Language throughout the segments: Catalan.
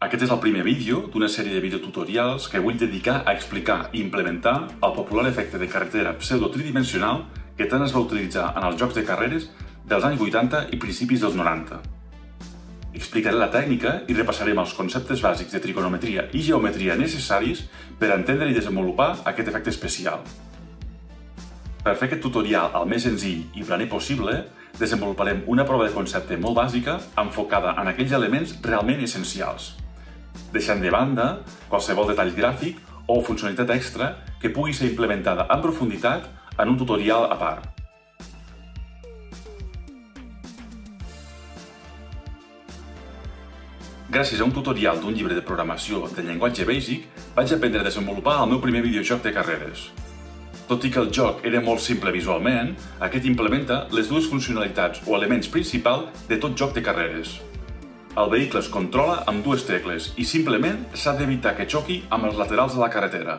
Aquest és el primer vídeo d'una sèrie de videotutorials que vull dedicar a explicar i implementar el popular efecte de carretera pseudo-tridimensional que tant es va utilitzar en els jocs de carreres dels anys 80 i principis dels 90. Explicaré la tècnica i repassarem els conceptes bàsics de trigonometria i geometria necessaris per entendre i desenvolupar aquest efecte especial. Per fer aquest tutorial el més senzill i planer possible, desenvoluparem una prova de concepte molt bàsica enfocada en aquells elements realment essencials, deixant de banda qualsevol detall gràfic o funcionalitat extra que pugui ser implementada en profunditat en un tutorial a part. Gràcies a un tutorial d'un llibre de programació de llenguatge Basic, vaig aprendre a desenvolupar el meu primer videojoc de carreres. Tot i que el joc era molt simple visualment, aquest implementa les dues funcionalitats o elements principals de tot joc de carreres. El vehicle es controla amb dues tecles i simplement s'ha d'evitar que xoqui amb els laterals de la carretera.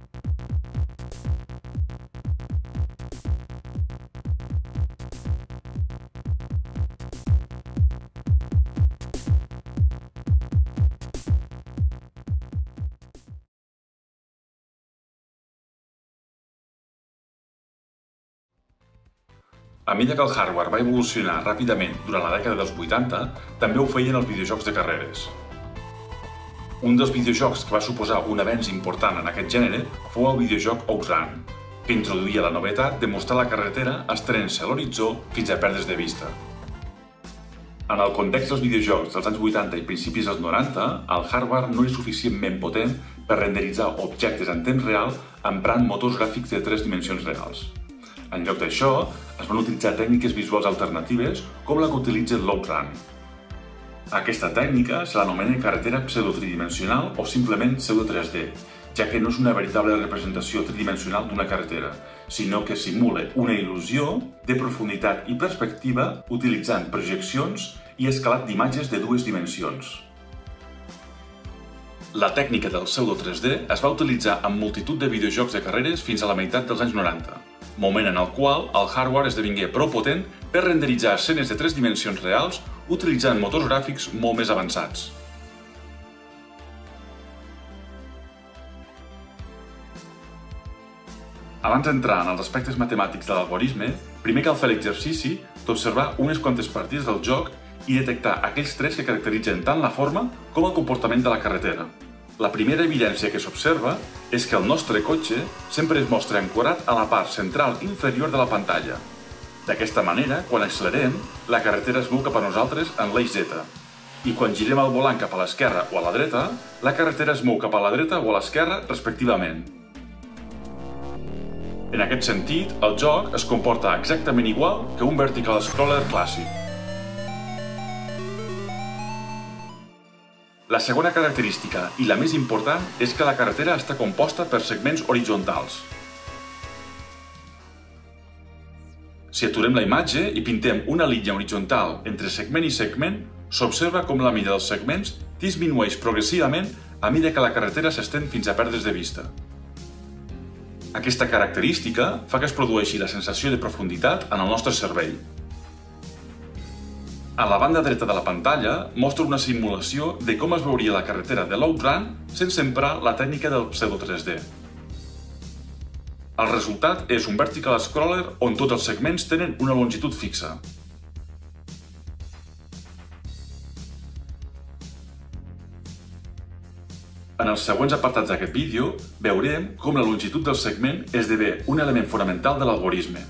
A mesura que el hardware va evolucionar ràpidament durant la dècada dels 80, també ho feien els videojocs de carreres. Un dels videojocs que va suposar un avenç important en aquest gènere fou el videojoc Outrun, que introduïa la novetat de mostrar la carretera estenent-se a l'horitzó fins a perdre's de vista. En el context dels videojocs dels anys 80 i principis dels 90, el hardware no és suficientment potent per renderitzar objectes en temps real emprant motors gràfics de 3 dimensions reals. En lloc d'això, es van utilitzar tècniques visuals alternatives com la que utilitza l'Outrun. Aquesta tècnica se l'anomena carretera pseudo-tridimensional o simplement pseudo-3D, ja que no és una veritable representació tridimensional d'una carretera, sinó que simula una il·lusió de profunditat i perspectiva utilitzant projeccions i escalat d'imatges de dues dimensions. La tècnica del pseudo-3D es va utilitzar en multitud de videojocs de carreres fins a la meitat dels anys 90, moment en el qual el hardware esdevingué prou potent per renderitzar escenes de 3 dimensions reals utilitzant motors gràfics molt més avançats. Abans d'entrar en els aspectes matemàtics de l'algorisme, primer cal fer l'exercici d'observar unes quantes partides del joc i detectar aquells trets que caracteritzen tant la forma com el comportament de la carretera. La primera evidència que s'observa és que el nostre cotxe sempre es mostra ancorat a la part central inferior de la pantalla. D'aquesta manera, quan accelerem, la carretera es mou cap a nosaltres en l'eix Z, i quan girem el volant cap a l'esquerra o a la dreta, la carretera es mou cap a la dreta o a l'esquerra, respectivament. En aquest sentit, el joc es comporta exactament igual que un vertical scroller clàssic. La segona característica, i la més important, és que la carretera està composta per segments horitzontals. Si aturem la imatge i pintem una línia horitzontal entre segment i segment, s'observa com la mida dels segments disminueix progressivament a mesura que la carretera s'estén fins a perdre's de vista. Aquesta característica fa que es produeixi la sensació de profunditat en el nostre cervell. A la banda dreta de la pantalla mostra una simulació de com es veuria la carretera de l'Outrun sense emprar la tècnica del pseudo-3D. El resultat és un vertical scroller on tots els segments tenen una longitud fixa. En els següents apartats d'aquest vídeo veurem com la longitud del segment esdevé un element fonamental de l'algorisme.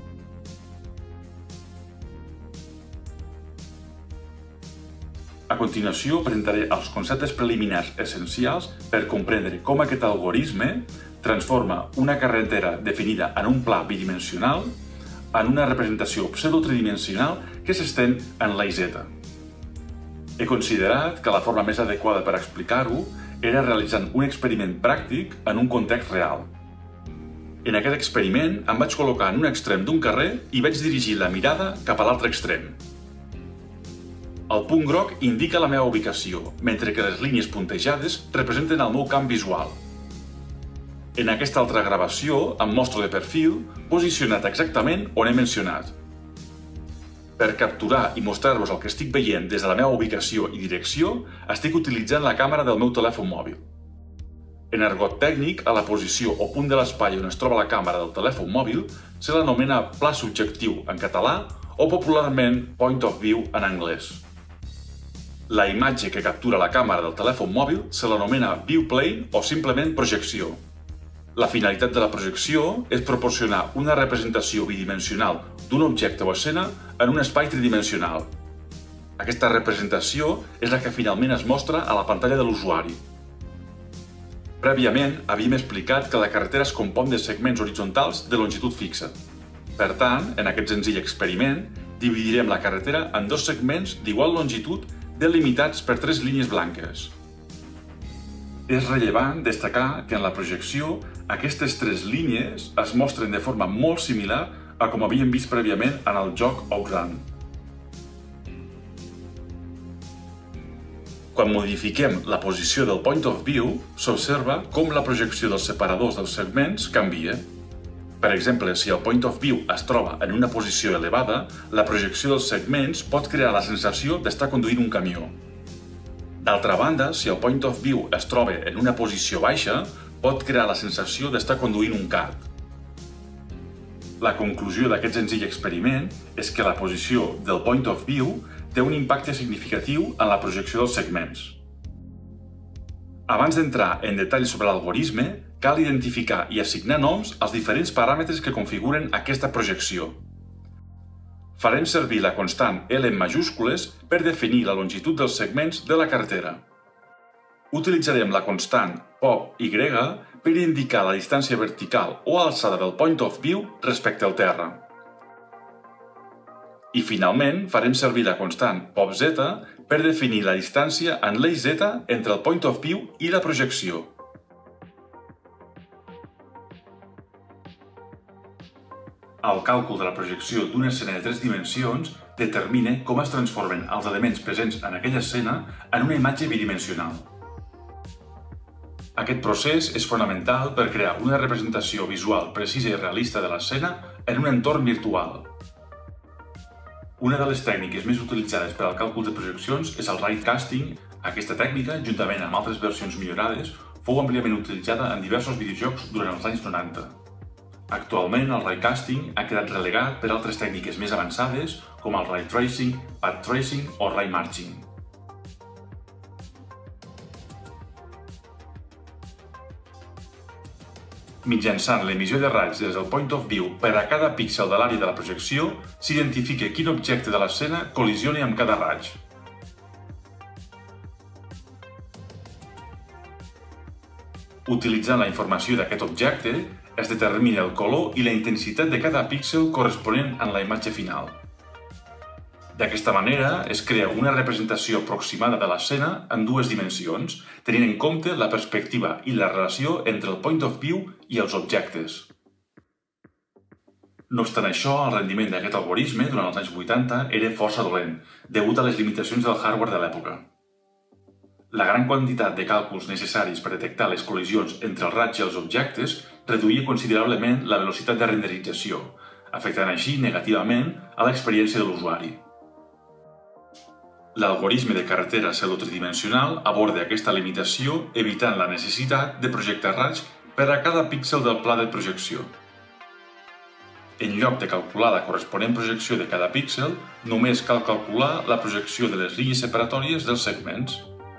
A continuació, presentaré els conceptes preliminars essencials per comprendre com aquest algorisme transforma una carretera definida en un pla bidimensional en una representació pseudo-tridimensional que s'estén en l'eix Z. He considerat que la forma més adequada per explicar-ho era realitzant un experiment pràctic en un context real. En aquest experiment em vaig col·locar en un extrem d'un carrer i vaig dirigir la mirada cap a l'altre extrem. El punt groc indica la meva ubicació, mentre que les línies puntejades representen el meu camp visual. En aquesta altra gravació em mostro de perfil, posicionat exactament on he mencionat. Per capturar i mostrar-vos el que estic veient des de la meva ubicació i direcció, estic utilitzant la càmera del meu telèfon mòbil. En argot tècnic, a la posició o punt de l'espai on es troba la càmera del telèfon mòbil se l'anomena pla subjectiu en català o popularment point of view en anglès. La imatge que captura la càmera del telèfon mòbil se l'anomena viewplane o simplement projecció. La finalitat de la projecció és proporcionar una representació bidimensional d'un objecte o escena en un espai tridimensional. Aquesta representació és la que finalment es mostra a la pantalla de l'usuari. Prèviament, havíem explicat que la carretera es compon de segments horitzontals de longitud fixa. Per tant, en aquest senzill experiment, dividirem la carretera en dos segments d'igual longitud delimitats per tres línies blanques. És rellevant destacar que en la projecció aquestes tres línies es mostren de forma molt similar a com havíem vist prèviament en el joc Outrun. Quan modifiquem la posició del point of view, s'observa com la projecció dels separadors dels segments canvia. Per exemple, si el point of view es troba en una posició elevada, la projecció dels segments pot crear la sensació d'estar conduint un camió. D'altra banda, si el point of view es troba en una posició baixa, pot crear la sensació d'estar conduint un kart. La conclusió d'aquest senzill experiment és que la posició del point of view té un impacte significatiu en la projecció dels segments. Abans d'entrar en detall sobre l'algorisme, cal identificar i assignar noms als diferents paràmetres que configuren aquesta projecció. Farem servir la constant L en majúscules per definir la longitud dels segments de la carretera. Utilitzarem la constant POV-Y per indicar la distància vertical o alçada del point of view respecte al terra. I finalment, farem servir la constant POV-Z per definir la distància en l'eix Z entre el point of view i la projecció. El càlcul de la projecció d'una escena de 3 dimensions determina com es transformen els elements presents en aquella escena en una imatge bidimensional. Aquest procés és fonamental per crear una representació visual precisa i realista de l'escena en un entorn virtual. Una de les tècniques més utilitzades per al càlcul de projeccions és el raycasting. Aquesta tècnica, juntament amb altres versions millorades, fou àmpliament utilitzada en diversos videojocs durant els anys 90. Actualment, el raycasting ha quedat relegat per altres tècniques més avançades com el ray tracing, path tracing o ray marching. Mitjançant l'emissió de raigs des del point of view per a cada píxel de l'àrea de la projecció, s'identifica quin objecte de l'escena col·lisiona amb cada raig. Utilitzant la informació d'aquest objecte, es determina el color i la intensitat de cada píxel corresponent en la imatge final. D'aquesta manera, es crea una representació aproximada de l'escena en dues dimensions, tenint en compte la perspectiva i la relació entre el point of view i els objectes. No obstant això, el rendiment d'aquest algorisme durant els anys 80 era força dolent, degut a les limitacions del hardware de l'època. La gran quantitat de càlculs necessaris per detectar les col·lisions entre el raig i els objectes reduïa considerablement la velocitat de renderització, afectant així negativament a l'experiència de l'usuari. L'algorisme de carretera pseudotridimensional aborda aquesta limitació evitant la necessitat de projectar raigs per a cada píxel del pla de projecció. En lloc de calcular la corresponent projecció de cada píxel, només cal calcular la projecció de les línies separatòries dels segments.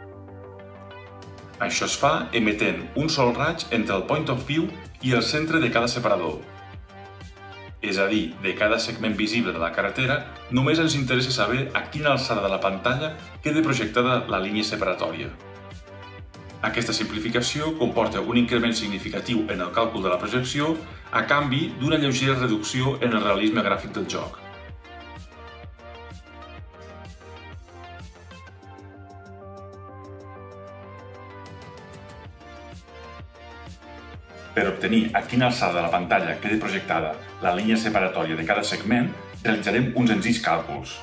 Això es fa emetent un sol raig entre el point of view i el centre de cada separador. És a dir, de cada segment visible de la carretera, només ens interessa saber a quina alçada de la pantalla queda projectada la línia separatòria. Aquesta simplificació comporta un increment significatiu en el càlcul de la projecció a canvi d'una lleugera reducció en el realisme gràfic del joc. Per obtenir a quina alçada de la pantalla queda projectada la línia separatòria de cada segment, realitzarem uns senzills càlculs.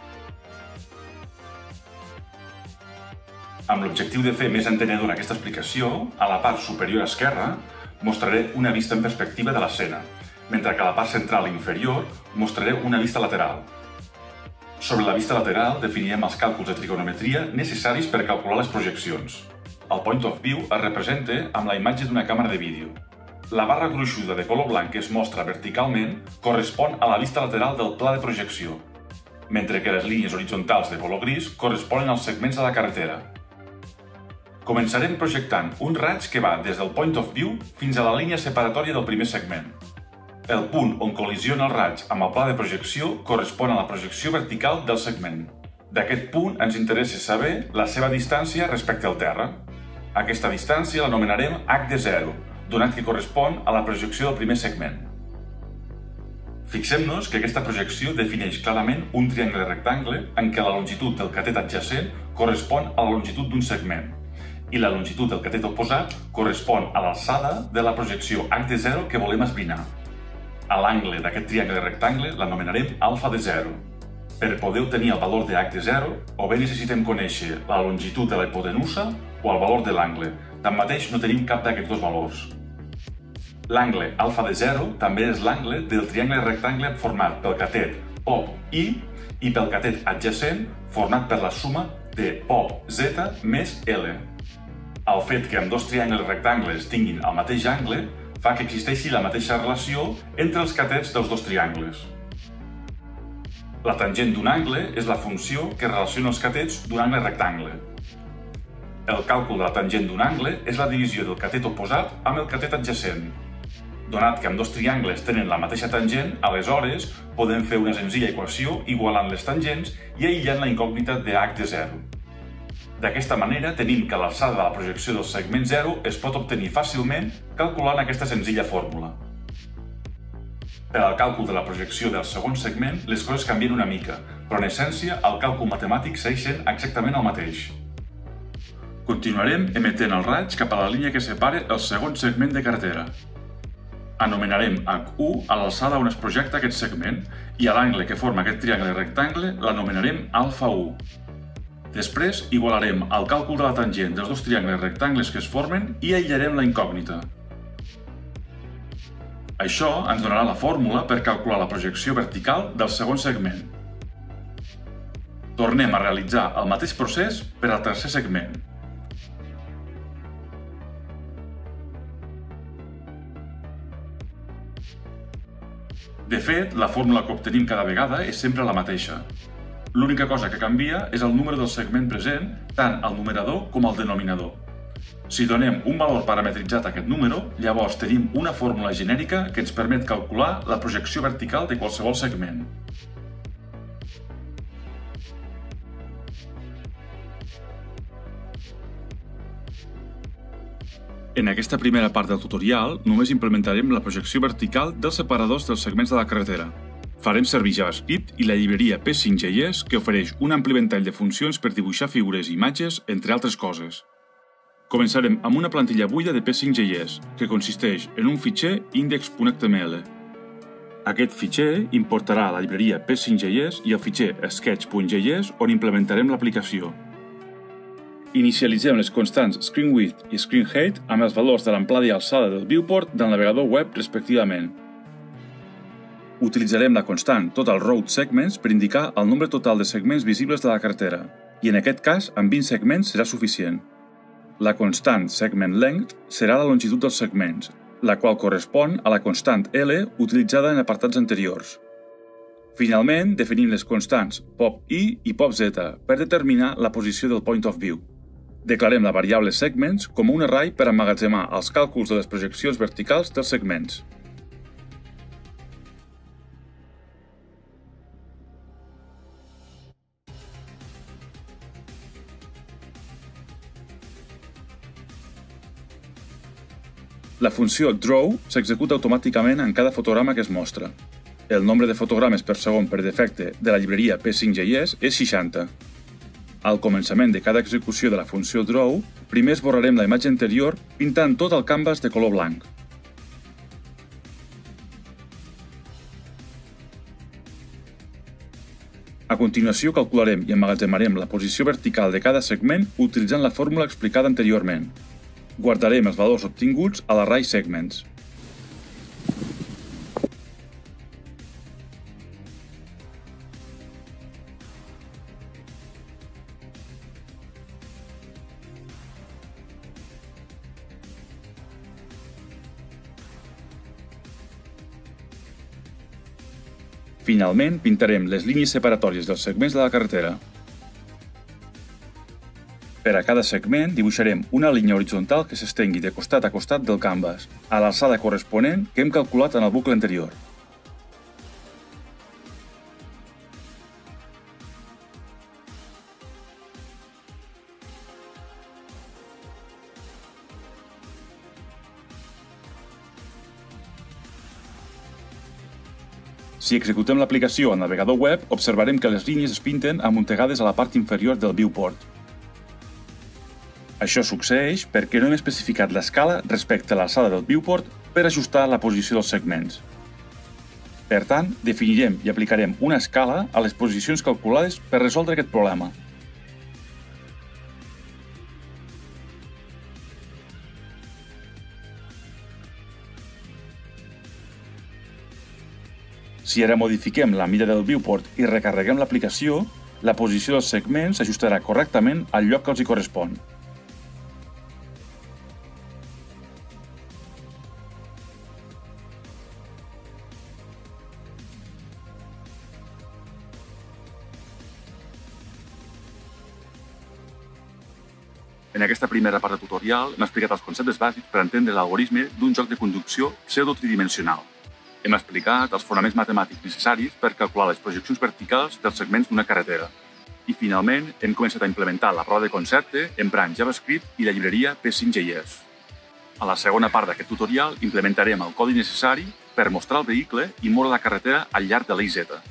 Amb l'objectiu de fer més entenedora aquesta explicació, a la part superior esquerra mostraré una vista en perspectiva de l'escena, mentre que a la part central i inferior mostraré una vista lateral. Sobre la vista lateral definirem els càlculs de trigonometria necessaris per calcular les projeccions. El point of view es representa amb la imatge d'una càmera de vídeo. La barra gruixuda de color blanc que es mostra verticalment correspon a la vista lateral del pla de projecció, mentre que les línies horitzontals de color gris corresponen als segments de la carretera. Començarem projectant un raig que va des del point of view fins a la línia separatòria del primer segment. El punt on col·lisiona el raig amb el pla de projecció correspon a la projecció vertical del segment. D'aquest punt ens interessa saber la seva distància respecte al terra. Aquesta distància l'anomenarem h de 0, donat que correspon a la projecció del primer segment. Fixem-nos que aquesta projecció defineix clarament un triangle rectangle en què la longitud del catet adjacent correspon a la longitud d'un segment i la longitud del catet oposat correspon a l'alçada de la projecció h de 0 que volem esbrinar. A l'angle d'aquest triangle rectangle l'anomenarem alfa de 0. Per poder obtenir el valor de h de 0, o bé necessitem conèixer la longitud de la hipotenusa o el valor de l'angle. Tanmateix no tenim cap d'aquests dos valors. L'angle alfa de 0 també és l'angle del triangle rectangle format pel catet POP I i pel catet adjacent format per la suma de POP Z més L. El fet que ambdós triangles rectangles tinguin el mateix angle fa que existeixi la mateixa relació entre els catets dels dos triangles. La tangent d'un angle és la funció que relaciona els catets d'un angle rectangle. El càlcul de la tangent d'un angle és la divisió del catet oposat amb el catet adjacent. Donat que ambdós triangles tenen la mateixa tangent, aleshores podem fer una senzilla equació igualant les tangents i aïllant la incògnita de h de 0. D'aquesta manera tenim que l'alçada de la projecció del segment 0 es pot obtenir fàcilment calculant aquesta senzilla fórmula. Per al càlcul de la projecció del segon segment, les coses canvien una mica, però en essència el càlcul matemàtic segueix sent exactament el mateix. Continuarem emetent el raig cap a la línia que separa el segon segment de carretera. Anomenarem H1 a l'alçada on es projecta aquest segment i a l'angle que forma aquest triangle rectangle l'anomenarem alfa 1. Després igualarem el càlcul de la tangent dels dos triangles rectangles que es formen i aïllarem la incògnita. Això ens donarà la fórmula per calcular la projecció vertical del segon segment. Tornem a realitzar el mateix procés per al tercer segment. De fet, la fórmula que obtenim cada vegada és sempre la mateixa. L'única cosa que canvia és el número del segment present, tant al numerador com al denominador. Si donem un valor parametritzat a aquest número, llavors tenim una fórmula genèrica que ens permet calcular la projecció vertical de qualsevol segment. En aquesta primera part del tutorial només implementarem la projecció vertical dels separadors dels segments de la carretera. Farem servir JavaScript i la llibreria P5.js que ofereix un ampli ventall de funcions per dibuixar figures i imatges, entre altres coses. Començarem amb una plantilla buida de P5.js, que consisteix en un fitxer index.html. Aquest fitxer importarà la llibreria P5.js i el fitxer sketch.js on implementarem l'aplicació. Inicialitzem les constants screenWidth i screenHeight amb els valors de l'amplada i alçada del viewport del navegador web respectivament. Utilitzarem la constant TotalRoadSegments per indicar el nombre total de segments visibles de la carretera, i en aquest cas amb 20 segments serà suficient. La constant SegmentLength serà la longitud dels segments, la qual correspon a la constant L utilitzada en apartats anteriors. Finalment, definim les constants POP-I i POP-Z per determinar la posició del point of view. Declarem la variable segments com un array per emmagatzemar els càlculs de les projeccions verticals dels segments. La funció draw s'executa automàticament en cada fotograma que es mostra. El nombre de fotogrames per segon per defecte de la llibreria P5.js és 60. Al començament de cada execució de la funció draw, primer esborrarem la imatge anterior pintant tot el canvas de color blanc. A continuació calcularem i emmagatzemarem la posició vertical de cada segment utilitzant la fórmula explicada anteriorment. Guardarem els valors obtinguts a l'array segments. Finalment, pintarem les línies separatòries dels segments de la carretera. Per a cada segment dibuixarem una línia horitzontal que s'estengui de costat a costat del canvas, a l'alçada corresponent que hem calculat en el bucle anterior. Si executem l'aplicació al navegador web, observarem que les línies es pinten amuntegades a la part inferior del viewport. Això succeeix perquè no hem especificat l'escala respecte a l'alçada del viewport per ajustar la posició dels segments. Per tant, definirem i aplicarem una escala a les posicions calculades per resoldre aquest problema. Si ara modifiquem la mida del viewport i recarreguem l'aplicació, la posició dels segments s'ajustarà correctament al lloc que els hi correspon. En aquesta primera part del tutorial hem explicat els conceptes bàsics per entendre l'algoritme d'un joc de conducció pseudo-tridimensional. Hem explicat els fonaments matemàtics necessaris per calcular les projeccions verticals dels segments d'una carretera. I finalment hem començat a implementar la prova de concepte emprant JavaScript i la llibreria P5.js. A la segona part d'aquest tutorial implementarem el codi necessari per mostrar el vehicle i moure la carretera al llarg de l'EZ.